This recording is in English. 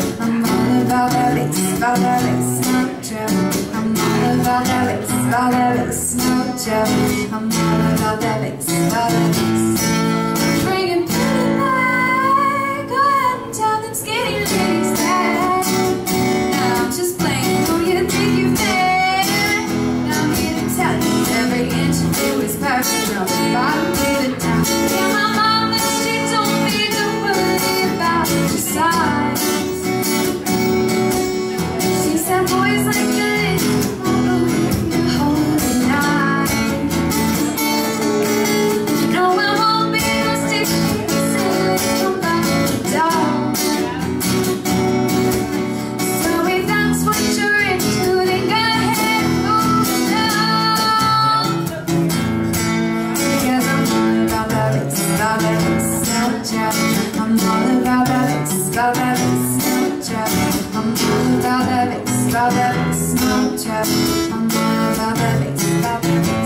I'm all about that bass, no joke. I'm all about that bass, no joke. I'm all about that bass, bringing pretty back. Go ahead and tell them skinny ladies that now I'm just playing who you think you've been. Now I'm here to tell you every inch of you is perfect, from the bottom to the top. Yeah, my mama, she told me to worry about your size. She said boys like this, you hold it nice. No, I won't be no stick pieces from back to door. So if that's what you're into, then go ahead and move along. Because I'm all about that bass, no joke. I'm all about that bass, no joke. I'm all about that bass, no joke. I'm all about that bass,